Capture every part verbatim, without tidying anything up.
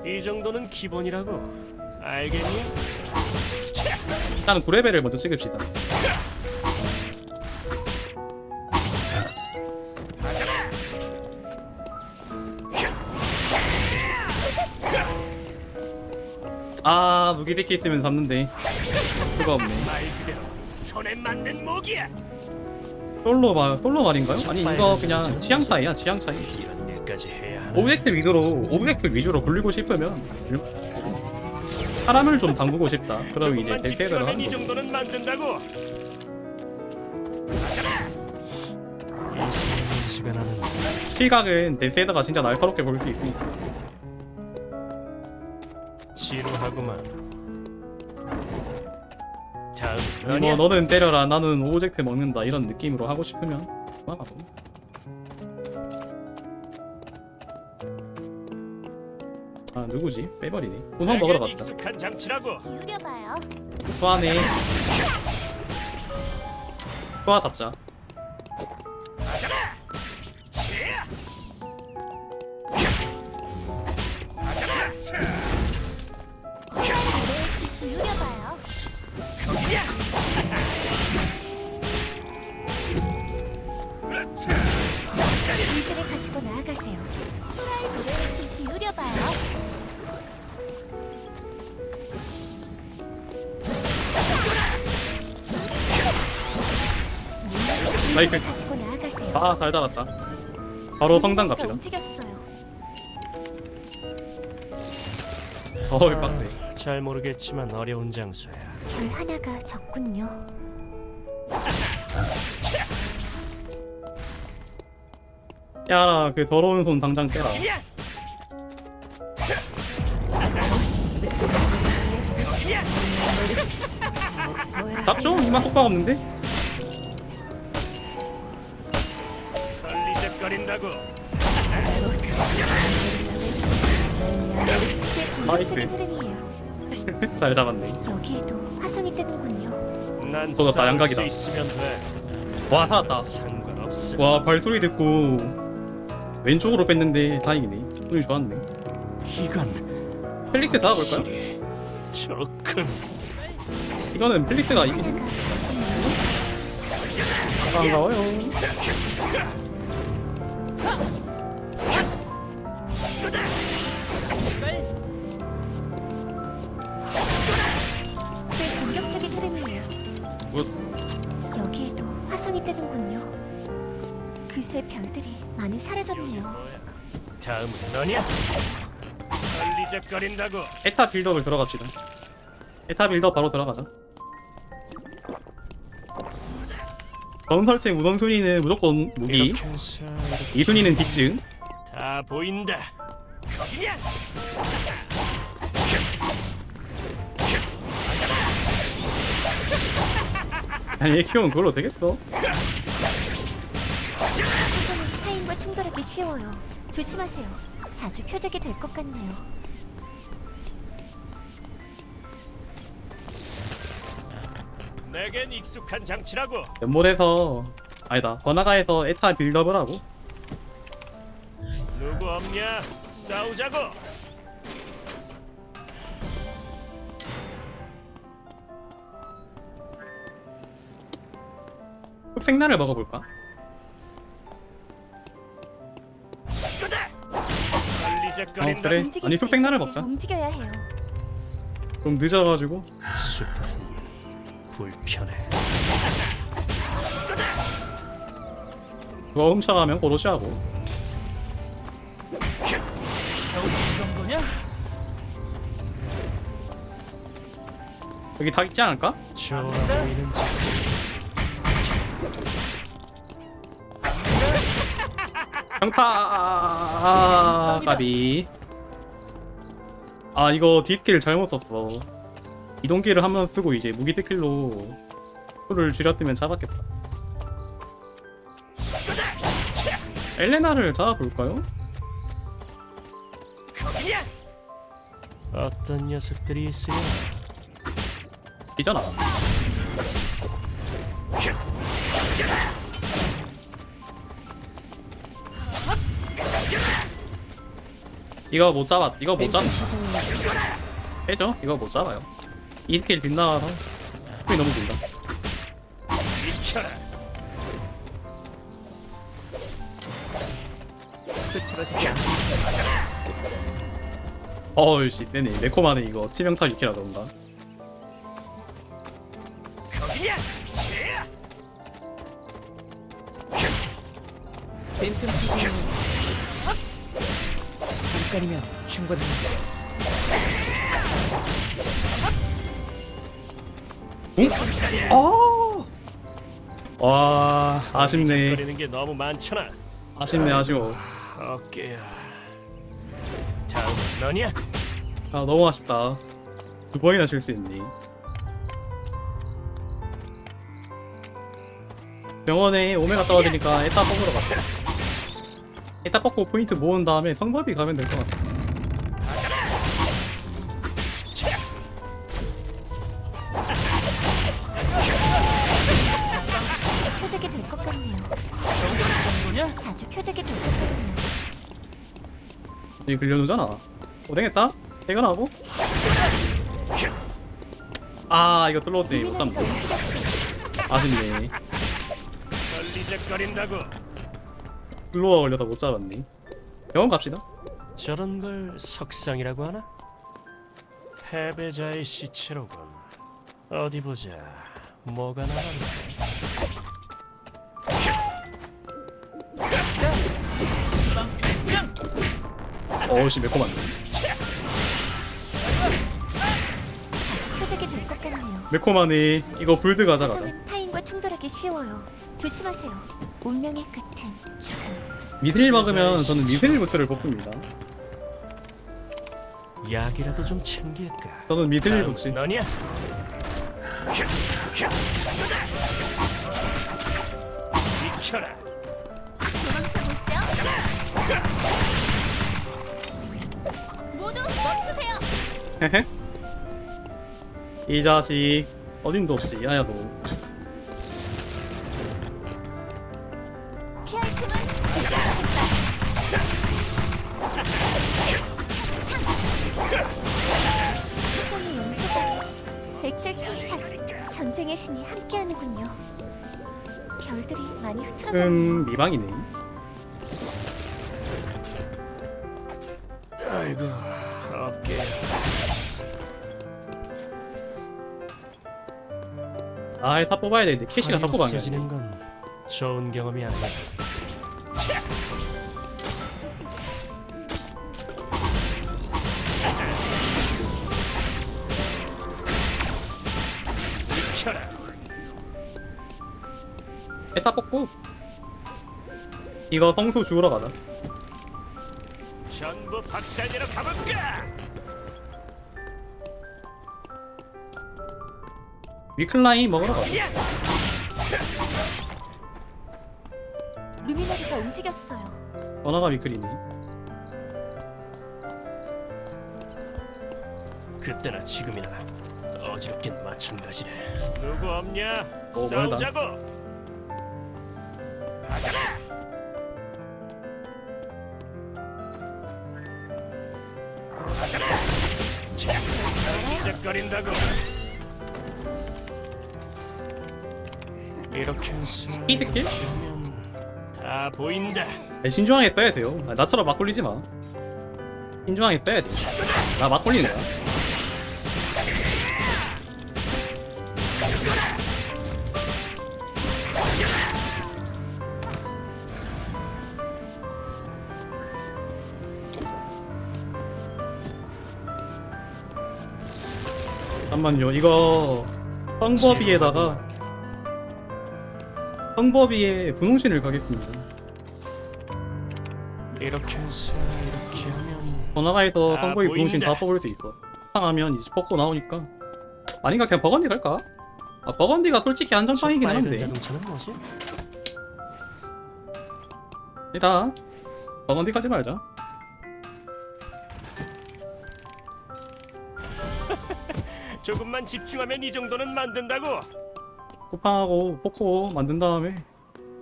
이 정도는 기본이라고. 알겠니? 일단 구 레벨을 먼저 찍읍시다. 아, 무기 데키 있으면 잡는데 수가 없네. 말 그대로 손에 맞는 무기야. 솔로 말 솔로 말인가요? 아니 이거 그냥 취향 차이야, 취향 차이. 이런 일까지 해야 하나? 오브젝트 위주로 오브젝트 위주로 굴리고 싶으면 사람을 좀 담그고 싶다. 그럼 이제 덱세이더를 하는 이 거고. 정도는 만든다고. 이 시간 하는 킬각은 덱세이더가 진짜 날카롭게 볼 수 있으니까. 지루하구만. 다음 이거 너냐? 너는 때려라, 나는 오브젝트 먹는다, 이런 느낌으로 하고 싶으면 그만하고. 아 누구지? 빼버리네. 우선 먹으러 갑시다. 익숙한 장치라고. 기울여봐요. 소환해. 소화 잡자. 기울여봐요. 의지를 가지고 나아가세요. 소라의 노래를 기울여봐요. 마이크. 가지고 나아가세요. 아 잘 달았다. 바로 성당 갑시다. 움직였어요. 어이 빡세. 잘 모르겠지만 어려운 장소야. 별 하나가 적군요. 야, 그 더러운 손 당장 떼라. 답죠? 이만 수가 없는데? 걸리적거린다고. 공격적인 흐름이에요. 잘 잡았네. 여기에도 화성이 뜨는군요. 난 저거 다 싸울 양각이다. 수 있으면 돼. 와 살았다. 상관없어. 와 발소리 듣고 왼쪽으로 뺐는데 다행이네. 운이 좋았네. 이건 펠릭스 잡아볼까요? 확실히 좋군. 이거는 펠릭스가 이기네. 하나가 적군요. 반가워요. 꽤 공격적인 흐름이에요. 굿. 여기에도 화성이 뜨는군요. 그새 별들이 많이 사라졌네요. 다음은 너냐? 걸리적거린다고. 에타 빌드업을 들어갑시다. 에타 빌드업 바로 들어가자. 전설템 우선순위는 무조건 무기, 이렇게 해서 이렇게 이 순위는 빅즈. 다 보인다. 거기냐? 아니 얘 키우면 그걸로 되겠어? 화성은 타인과 충돌하기 쉬워요. 조심하세요. 자주 표적이 될 것 같네요. 내겐 익숙한 장치라고. 연몰에서 아니다 번화가에서 에타 빌드업을 하고 누구 없냐? 싸우자고. 흑색날을 먹어볼까? 걸리적거린다. 어, 그래. 움직일 아니, 수 흑색날을 있을 때 먹자. 움직여야 해요. 좀 늦어가지고 숲은 불편해. 그거 훔쳐가면 고로시하고. 이 정도냐? 여기 다 있지 않을까? 좋아 보이는지. 강타. 아, 까비. 아 이거 디스킬 잘못 썼어. 이동기를 한 번 쓰고 이제 무기 스킬로 풀을 줄였으면 잡았겠다. 엘레나를 잡아볼까요? 어떤 녀석들이 있으려? 이잖아. 이거 못 잡아. 이거 못 잡아. 팬텀 수송이 빼죠? 이거 못 잡아요. 이 스킬 빗나가서 스킬이 너무 길다. 비켜라. 흐트러지지 않고 어이씨, 네네. 매콤하네 이거. 치명타 육 킬이라 그런가? 거기냐? 팬텀 수송이 잠깐이면 충분합니다. 응? 아! 와, 아쉽네. 거리는 게 너무 많잖아. 아쉽네, 아쉬워. 어깨야. 다음 너냐? 아, 너무 아쉽다. 두 번이나 실수했니? 병원에 오메가 떨어지니까 에따 뽑으러 갔어. 에따 뽑고 포인트 모은 다음에 성법이 가면 될 것 같아. 표적이 될 것 같네요. 정도냐? 자주 표적이 될 것 같네요. 이 글려놓잖아. 고생했다. 퇴근하고. 아, 이거 뚫었네. 못 루미나리가 담네. 움직였어요. 아쉽네. 걸리적거린다고. 글로가 걸려서 못 잡았네. 병원 갑시다. 저런 걸 석상이라고 하나? 패배자의 시체로군. 어디 보자. 뭐가 나왔나? 어우씨, 매콤한데. 자주 표적이 될 것 같네요. 매콤하네. 이거 불드 가자, 가자. 우선은 타인과 충돌하기 쉬워요. 조심하세요. 운명의 끝은 죽음. 미세일 막으면 저는 미세일 부츠를 뽑습니다. 약이라도 좀 챙길까? 저는 미세일 다음 부츠. 너냐? 비켜라. 도망쳐 보시죠. 모두 멈추세요. 헤헤. 이 자식 어림도 없지. 야야 너. 피할 틈은 주지 않겠다. 수성의 용서자, 백작 혈샷, 전쟁의 신이 함께하는군요. 별들이 많이 흐트러져. 음, 미방이네. 아이고 어깨. 아, 다 뽑아야 되는데 캐시가 자꾸 방해. 없어지는 건 좋은 경험이 아니야. 비켜라. 에타 뽑고 이거 성수 주우러 가자. 전부 박살내러 가볼까? 위클라인 먹으러 가자. 루미나리가 움직였어요. 번화가 위클이네. 그때나 지금이나 어지럽긴 마찬가지네. 누구 없냐? 어, 멀다. 싸우자고. 가자. 짝거린다고. 이렇게 해서 이 새끼? 하면 다 보인다. 야, 신중하게 써야 돼요. 아, 나처럼 막 걸리지 마. 신중하게 써야 돼. 나 막 걸리는 거야. 잠깐만요. 이거 성법위에다가 성법위에 분홍신을 가겠습니다. 이렇게 해서 이렇게 하면 번화가에서 아, 성법위 분홍신 보인다. 다 뽑을 수 있어. 상하면 이제 뽑고 나오니까. 아닌가 그냥 버건디 갈까? 아, 버건디가 솔직히 안전빵이긴 빨간 한데. 자동차는 뭐지? 일단 버건디 가지 말자. 조금만 집중하면 이 정도는 만든다고. 쿠팡하고 포코 만든 다음에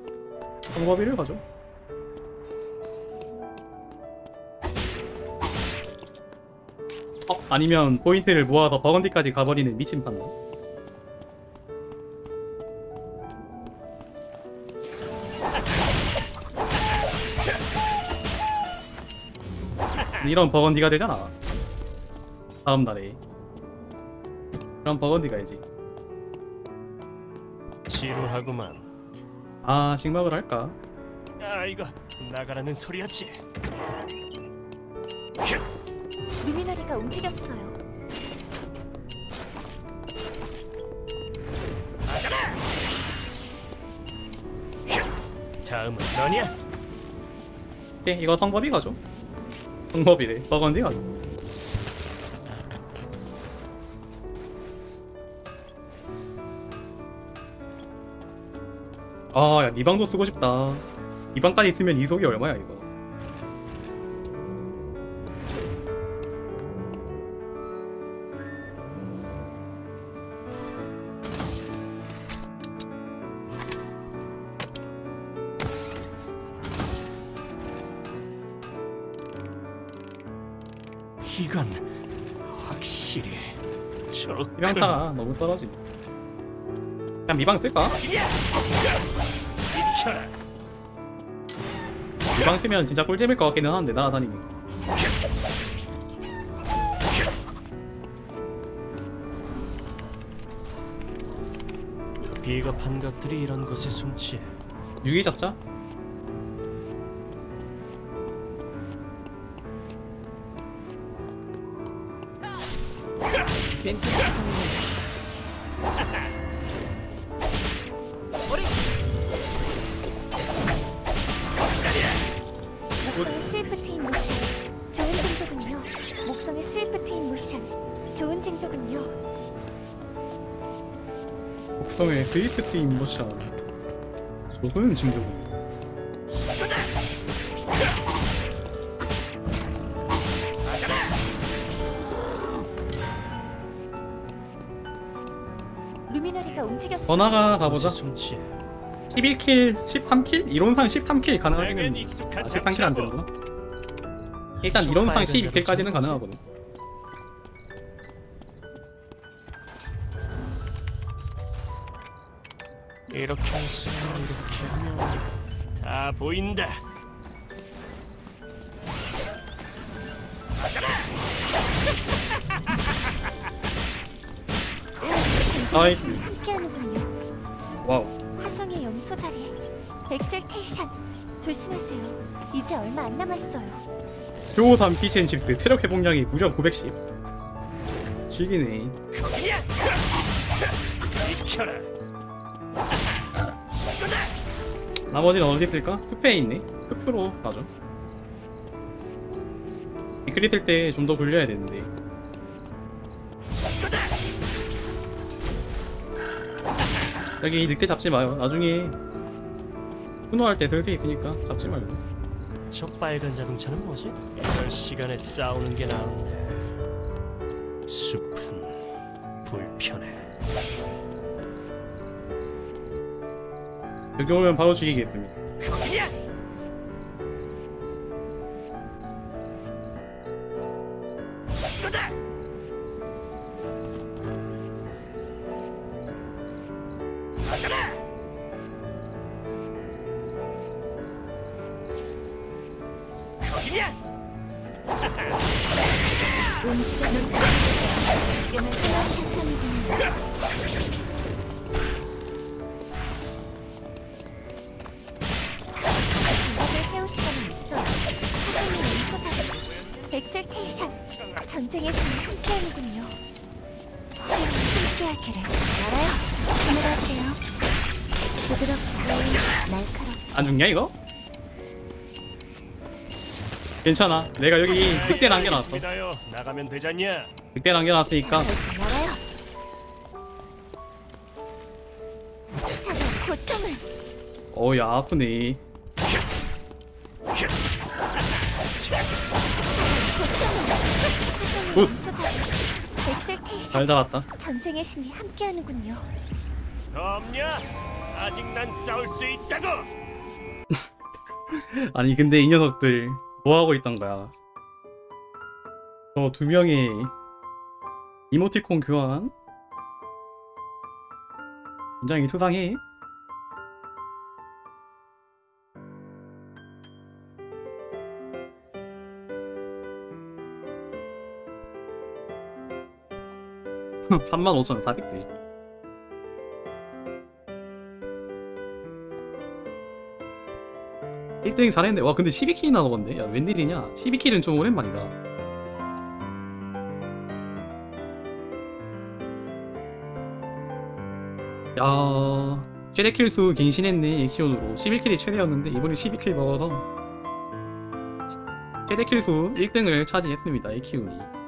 성법위를 가죠. 어? 아니면 포인트를 모아서 버건디까지 가버리는 미친 판단. 이런 버건디가 되잖아 다음 날에. 그럼 버건디 가야지. 지루하구만. 아 직막을 할까? 아 이거 나가라는 소리였지. 루미나리가 움직였어요. 다음은 너냐? 네 이거 성법이 가죠. 성법이래. 버건디 가죠. 아야 니방도 쓰고 싶다. 이방까지 있으면 이속이 얼마야 이거. 이건 확실히 좋군. 미방타가 너무 떨어지. 그냥 미방 쓸까? 비켜라. 미방 쓰면 진짜 꿀잼일 것 같기는 한데 날아다니기. 비겁한 것들이 이런 곳에 숨지. 유기 잡자. 팬텀 구성입니다. 목성의 스위프트인 모션. 좋은 징조군요. 목성의 스위프트인 모션. 좋은 징조군요. 곡성의 스위프트 인모션. 좋은 징조군. 루미나리가 움직였어요. 번화가 가보자. 숨지. 십일 킬, 십삼 킬? 이론상 십삼 킬 가능하기는. 내겐 익숙한 아, 십삼 킬 안 장차고. 되는구나. 일단 이론상 십이 킬까지는 가능하거든. 이렇게 했으면 이렇게 하면 다 보인다. 아이. 전쟁의 신이 함께하는군요. 와우. 화성의 염소 자리. 백절 텐션. 조심하세요. 이제 얼마 안 남았어요. 효삼 피치앤칩스 체력 회복량이 무려 구백십. 즐기네. 거기냐? 비켜라. 나머지는 어디 있을까? 흡페에 있네. 흡프로 가죠. 미크리 쓸 때 좀 더 굴려야 되는데. 여기 늑대 잡지 마요. 나중에 분노할 때 쓸 수 있으니까 잡지 말고. 저 빨간 자동차는 뭐지? 이럴 시간에 싸우는 게 나은데. 숲은 불편해. 여기 오면 바로 죽이겠습니다. 거기냐? 이거다! 나가라! 거기냐? 움직이는 의견을 생각하는군요. 전쟁을 세울 시간은 있어요. 화성의 염소 자리. 백절 텐션. 전쟁의 신이 함께하는군요. 함께하기를. 알아요. 힘을할게요. 부드럽고 날카롭고. 안 죽냐 이거? 괜찮아. 내가 여기 늑대 남겨놨어. 믿어요. 나가면 되잖냐? 늑대 남겨놨으니까 알아요. 차가운 고통을. 어야 아프네. 굿. 백절 텐션. 잘 잡았다. 전쟁의 신이 함께하는군요. 없냐? 아직 난 싸울 수 있다고. 아니 근데 이 녀석들 뭐 하고 있던 거야? 저 두 명의 이모티콘 교환 굉장히 수상해. 삼만 오천 사백 대. 일 등 잘했는데 와 근데 십이 킬이나 넘었네. 야 웬일이냐. 십이 킬은 좀 오랜만이다. 야 최대 킬수 갱신했네. 액시온으로 십일 킬이 최대였는데 이번에 십이 킬 먹어서 최대 킬수 일 등을 차지했습니다. 에키온이.